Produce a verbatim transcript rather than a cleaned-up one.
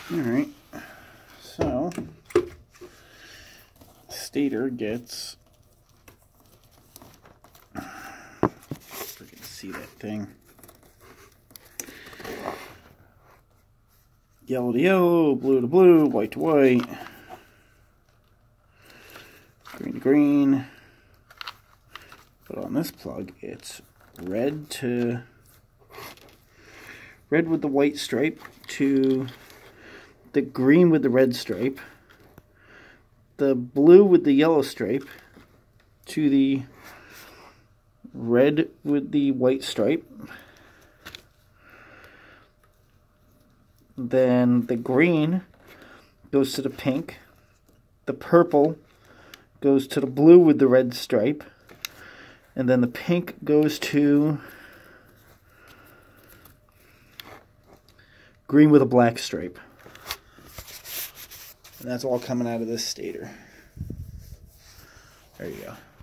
Alright, so stator gets, if I can see that thing, yellow to yellow, blue to blue, white to white, green to green. But on this plug, it's red to red with the white stripe to the green with the red stripe, the blue with the yellow stripe to the red with the white stripe, then the green goes to the pink, the purple goes to the blue with the red stripe, and then the pink goes to green with a black stripe. And that's all coming out of this stator. There you go.